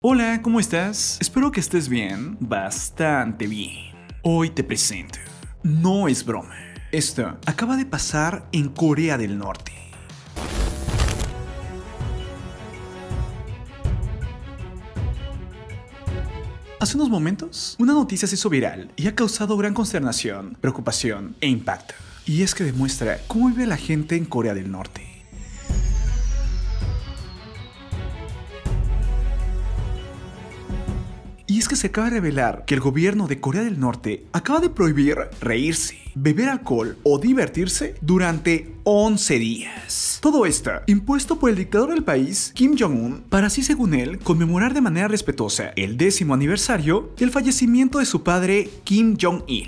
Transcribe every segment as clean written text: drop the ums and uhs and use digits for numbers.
Hola, ¿cómo estás? Espero que estés bien, bastante bien. Hoy te presento. No es broma. Esto acaba de pasar en Corea del Norte. Hace unos momentos, una noticia se hizo viral y ha causado gran consternación, preocupación e impacto. Y es que demuestra cómo vive la gente en Corea del Norte. Y es que se acaba de revelar que el gobierno de Corea del Norte acaba de prohibir reírse, beber alcohol o divertirse durante 11 días. Todo esto impuesto por el dictador del país, Kim Jong-un, para así, según él, conmemorar de manera respetuosa el 10º aniversario del fallecimiento de su padre, Kim Jong-il.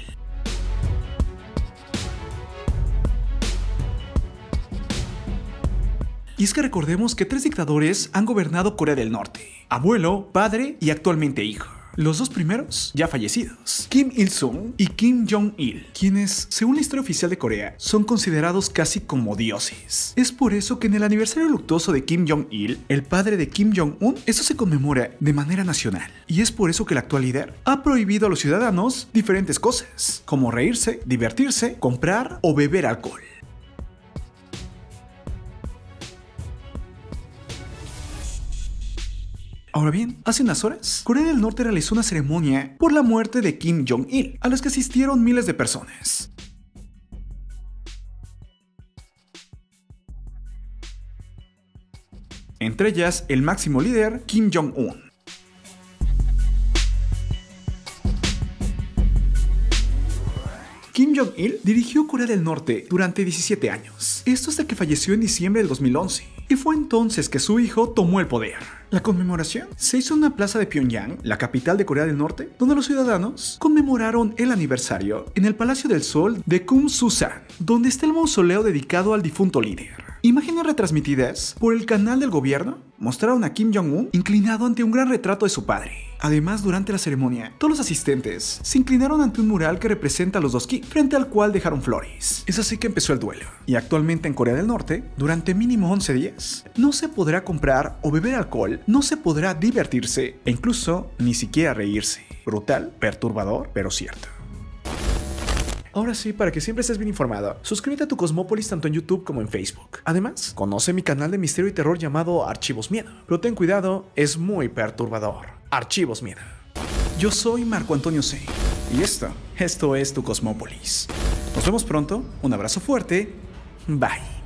Y es que recordemos que 3 dictadores han gobernado Corea del Norte: abuelo, padre y actualmente hijo. Los 2 primeros ya fallecidos, Kim Il-sung y Kim Jong-il, quienes, según la historia oficial de Corea, son considerados casi como dioses. Es por eso que en el aniversario luctuoso de Kim Jong-il, el padre de Kim Jong-un, esto se conmemora de manera nacional. Y es por eso que el actual líder ha prohibido a los ciudadanos diferentes cosas, como reírse, divertirse, comprar o beber alcohol. Ahora bien, hace unas horas, Corea del Norte realizó una ceremonia por la muerte de Kim Jong-il, a las que asistieron miles de personas. Entre ellas, el máximo líder, Kim Jong-un. Kim Jong-il dirigió Corea del Norte durante 17 años. Esto hasta que falleció en diciembre del 2011. Y fue entonces que su hijo tomó el poder. La conmemoración se hizo en una plaza de Pyongyang, la capital de Corea del Norte, donde los ciudadanos conmemoraron el aniversario en el Palacio del Sol de Kumsusan, donde está el mausoleo dedicado al difunto líder. Imágenes retransmitidas por el canal del gobierno mostraron a Kim Jong-un inclinado ante un gran retrato de su padre. Además, durante la ceremonia, todos los asistentes se inclinaron ante un mural que representa a los dos Kim, frente al cual dejaron flores. Es así que empezó el duelo. Y actualmente en Corea del Norte, durante mínimo 11 días, no se podrá comprar o beber alcohol, no se podrá divertirse e incluso ni siquiera reírse. Brutal, perturbador, pero cierto. Ahora sí, para que siempre estés bien informado, suscríbete a tu Cosmópolis tanto en YouTube como en Facebook. Además, conoce mi canal de misterio y terror llamado Archivos Miedo. Pero ten cuidado, es muy perturbador. Archivos Miedo. Yo soy Marco Antonio C. Y esto es tu Cosmópolis. Nos vemos pronto, un abrazo fuerte, bye.